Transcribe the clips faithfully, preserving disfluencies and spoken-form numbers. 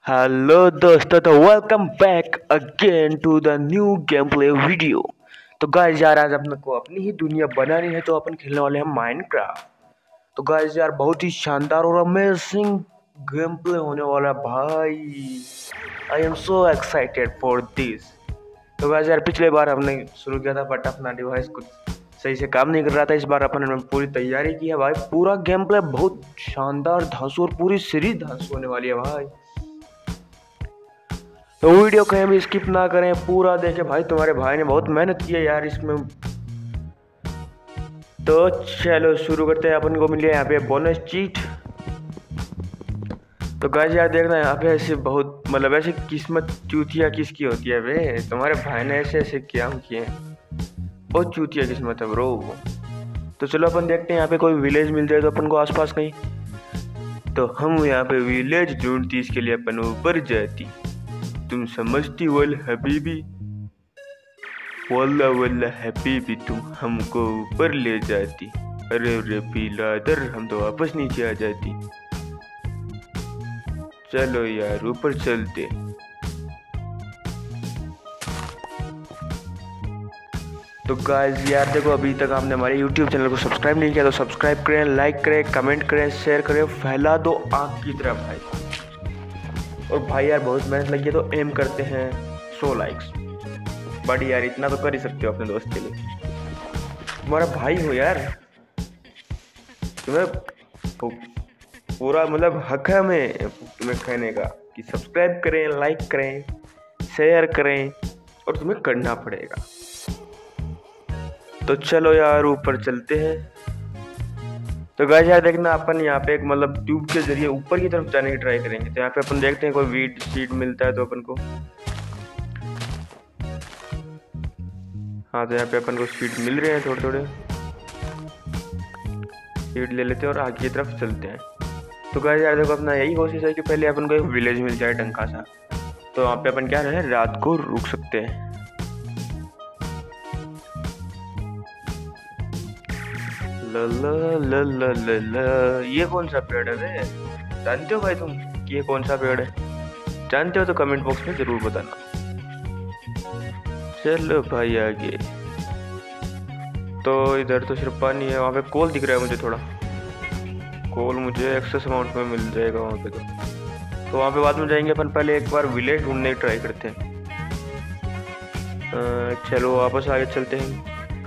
Hello दोस्तों, तो welcome back again to the new game play video. तो guys यार, आज अपने को अपनी ही दुनिया बनानी है, तो अपन खेलने वाले हैं माइनक्राफ्ट। तो गाइस यार, बहुत ही शानदार और अमेजिंग गेम प्ले होने वाला है भाई। I am so excited for this. तो गाइस यार, पिछले बार हमने शुरू किया था बट अपना डिवाइस कुछ सही से काम नहीं कर रहा था। इस बार अपन ने पूरी तैयारी की है भाई। पूरा गेम प्ले बहुत शानदार धांसू और पूरी सीरीज धांसू होने वाली है भाई। तो वीडियो कहीं भी स्किप ना करें, पूरा देखें भाई। तुम्हारे भाई ने बहुत मेहनत की है यार इसमें। तो चलो शुरू करते हैं। अपन को मिली है यहाँ पे बोनस चीट। तो गाइस यार, देखना यहाँ पे ऐसे बहुत मतलब ऐसे किस्मत चूतिया किसकी होती है बे। तुम्हारे भाई ने ऐसे ऐसे क्या किए हैं, बहुत चूतिया किस्मत है ब्रो। तो चलो अपन देखते हैं यहाँ पे कोई विलेज मिल जाए तो अपन को आसपास कहीं। तो हम यहाँ पे विलेज ढूंढती, इसके लिए अपन ऊपर जाती। तुम समझती वल हबीबी, वल्ला वल्ला हबीबी, तुम हमको ऊपर ले जाती। अरे अरे पिलादर, हम तो वापस नीचे आ जाती। चलो यार ऊपर चलते। तो गाइस यार देखो, अभी तक आपने हमारे यूट्यूब चैनल को सब्सक्राइब नहीं किया तो सब्सक्राइब करें, लाइक करें, कमेंट करें, शेयर करें, फैला दो आग की तरह भाई। और भाई यार बहुत मेहनत लगी है, तो एम करते हैं सौ लाइक्स। बट यार इतना तो कर ही सकते हो अपने दोस्त के लिए, तुम्हारा भाई हो यार। तुम्हें पूरा मतलब हक है हमें तुम्हें कहने का कि सब्सक्राइब करें, लाइक करें, शेयर करें, और तुम्हें करना पड़ेगा। तो चलो यार ऊपर चलते हैं। तो गाइस यार देखना, अपन यहाँ पे एक मतलब ट्यूब के जरिए ऊपर की तरफ जाने की ट्राई करेंगे। तो यहाँ पे अपन देखते हैं कोई वीट सीड मिलता है तो अपन को। हाँ, तो यहाँ पे अपन को सीड मिल रहे हैं थोड़े थोड़े। सीड ले लेते हैं और आगे की तरफ चलते हैं। तो गाइस यार देखो, अपना यही कोशिश है कि पहले अपन को एक विलेज मिल जाए ढंका सा, तो वहाँ पे अपन क्या रहे रात को रुक सकते हैं। ला ला ला ला ला ला। ये कौन सा पेड़ है रे? जानते हो भाई तुम कि ये कौन सा पेड़ है? जानते हो तो कमेंट बॉक्स में जरूर बताना। चलो भाई आगे। तो इधर तो सिर्फ पानी है, वहाँ पे कोल दिख रहा है मुझे थोड़ा। कोल मुझे एक्सेस अमाउंट में मिल जाएगा वहाँ पे। तो तो वहाँ पे बाद में जाएंगे अपन। पहले एक बार विलेज ढूंढने की ट्राई करते हैं। आ, चलो वापस आगे चलते हैं।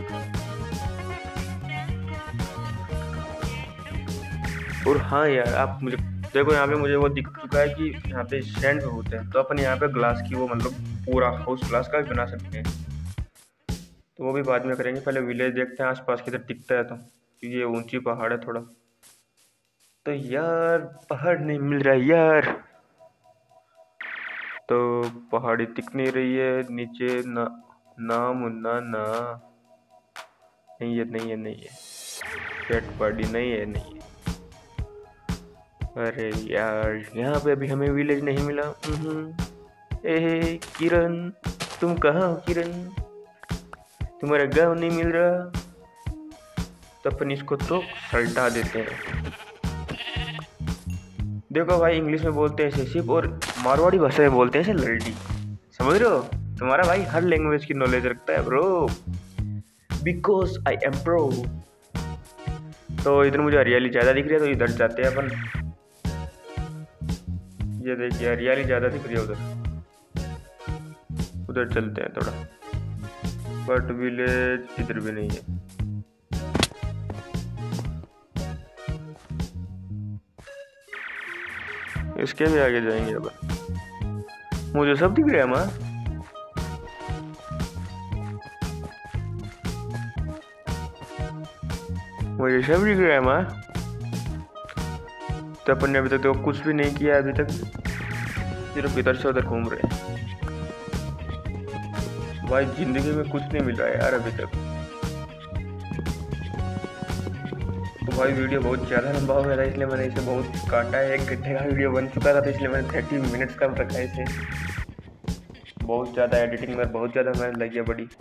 और हाँ यार, आप मुझे देखो, यहाँ पे मुझे वो दिख चुका है कि यहाँ पे सैंड होते हैं, तो अपन यहाँ पे ग्लास की वो मतलब पूरा हाउस ग्लास का भी बना सकते हैं। तो वो भी बाद में करेंगे, पहले विलेज देखते हैं आसपास किधर दिखता है। तो क्योंकि ये ऊंची पहाड़ है थोड़ा। तो यार पहाड़ नहीं मिल रहा है यार। तो पहाड़ी दिख नहीं रही है नीचे ना। नाम ना ना नहीं है, नहीं है, नहीं है। पेट पहाड़ी नहीं है, नहीं है। अरे यार, यहाँ पे अभी हमें विलेज नहीं मिला। ए किरण, तुम कहाँ हो किरण? तुम्हारा गाँव नहीं मिल रहा? तो अपन इसको तो सल्टा देते हैं। देखो भाई, इंग्लिश में बोलते हैं इसे शिप, और मारवाड़ी भाषा में बोलते हैं इसे लल्डी। समझ रहे हो? तुम्हारा भाई हर लैंग्वेज की नॉलेज रखता है bro, because I am pro. तो इधर मुझे हरियाली ज़्यादा दिख रही है, तो इधर जाते हैं अपन। ये देखिए हरियाली ज़्यादा दिख रही है उधर, उधर चलते हैं थोड़ा। बट विलेज इधर भी नहीं है। इसके भी आगे जाएंगे अब। मुझे सब दिख रहा है माँ। मुझे सब दिख रहा है माँ। तो अपन ने अभी तक तो कुछ भी नहीं किया अभी तक, सिर्फ इधर से उधर घूम रहे हैं भाई। जिंदगी में कुछ नहीं मिल रहा है यार अभी तक। तो भाई वीडियो बहुत ज़्यादा लंबा हो गया था, इसलिए मैंने इसे बहुत काटा है। एक घंटे का वीडियो बन चुका था, तो इसलिए मैंने थर्टी मिनट्स का रखा है इसे। बहुत ज़्यादा एडिटिंग में बहुत ज़्यादा मेहनत लगी है बड़ी।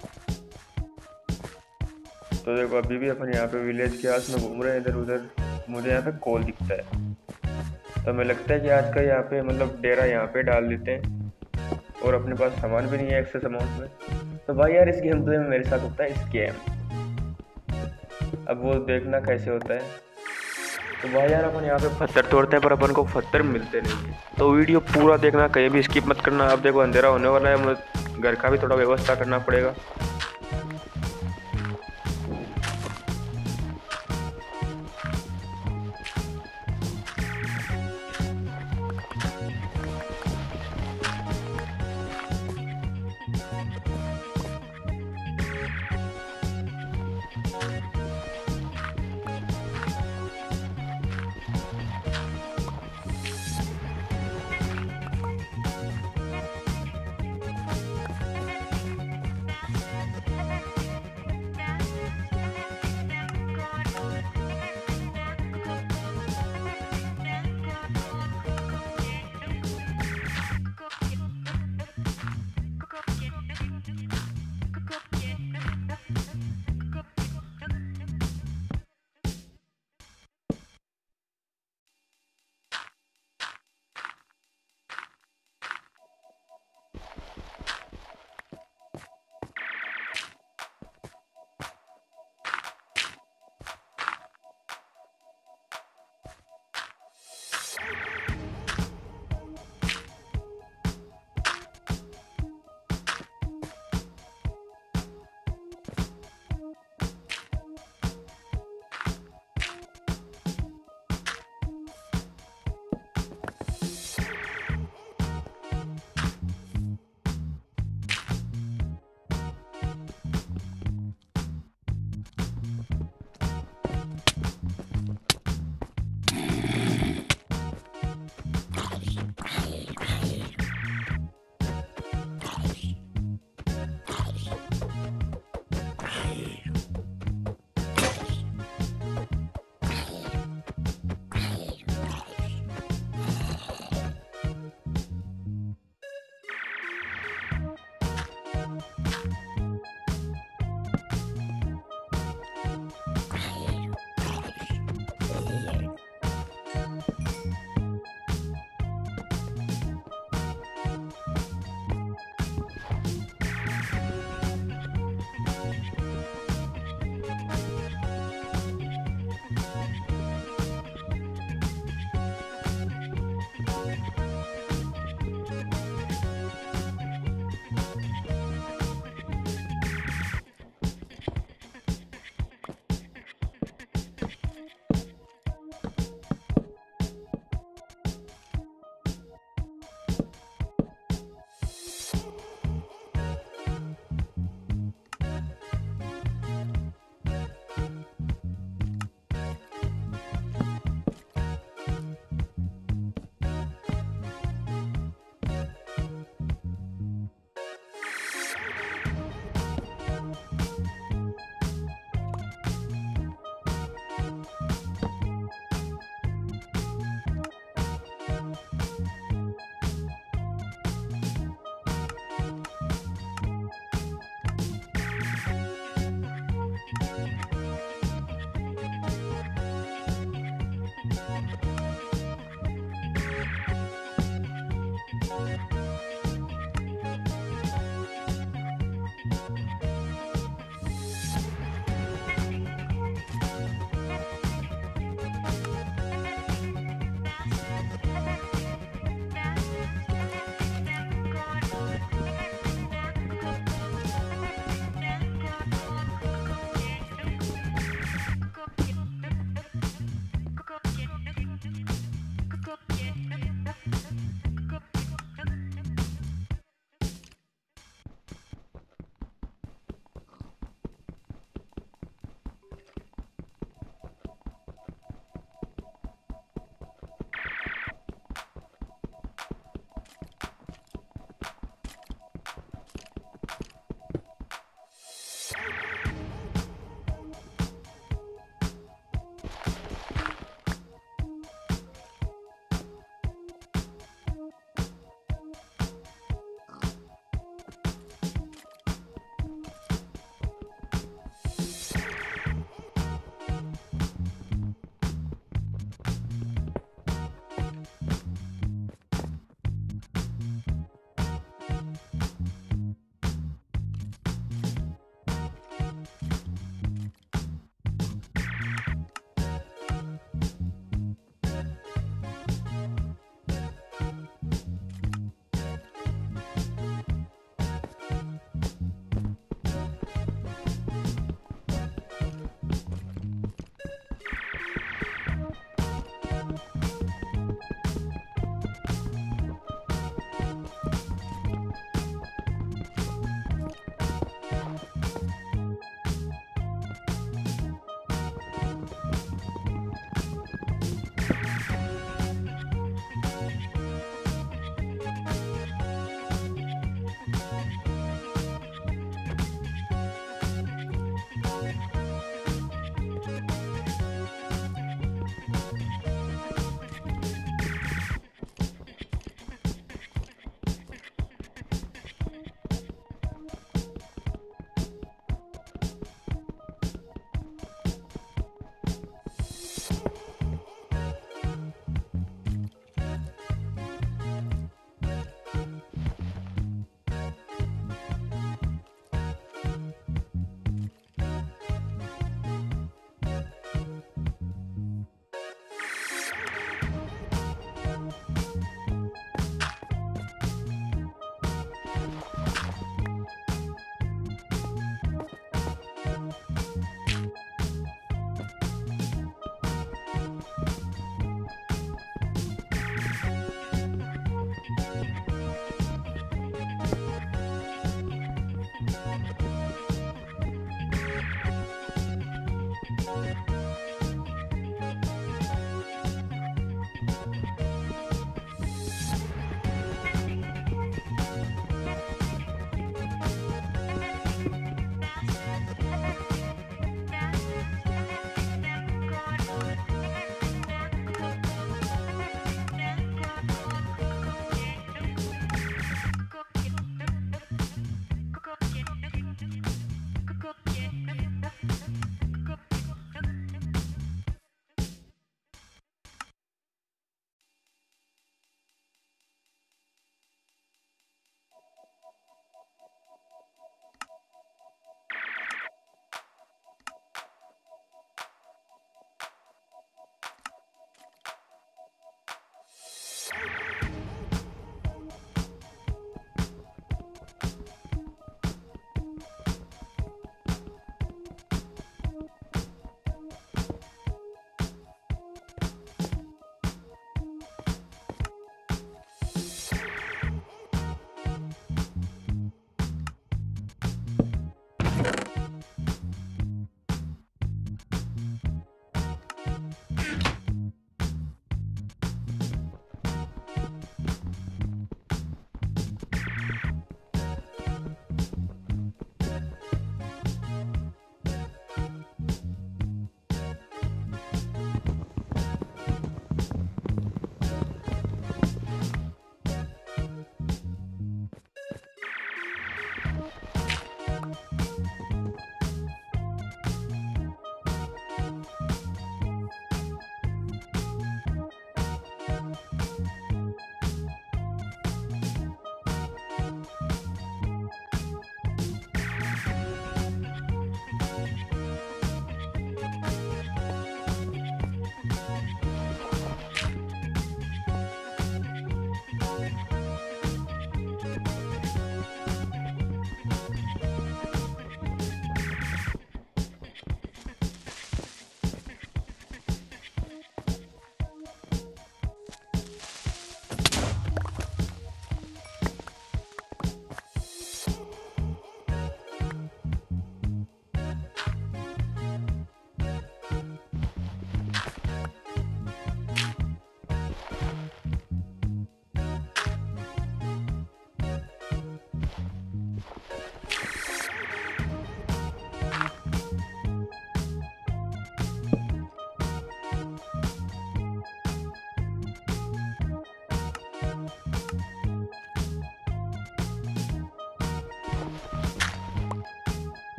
तो देखो, अभी भी अपन यहाँ पे विलेज के आस में घूम रहे हैं इधर उधर। मुझे यहाँ पे कोल दिखता है, तो हमें लगता है कि आज का यहाँ पे मतलब डेरा यहाँ पे डाल देते हैं, और अपने पास सामान भी नहीं है एक्सेस अमाउंट में। तो भाई यार इस गेम प्ले में मेरे साथ होता है स्कैम, अब वो देखना कैसे होता है। तो भाई यार अपन यहाँ पे पत्थर तोड़ते हैं पर अपन को पत्थर मिलते नहीं है, तो वीडियो पूरा देखना, कहीं भी स्किप मत करना। अब देखो अंधेरा होने वाला है, मुझे घर का भी थोड़ा व्यवस्था करना पड़ेगा।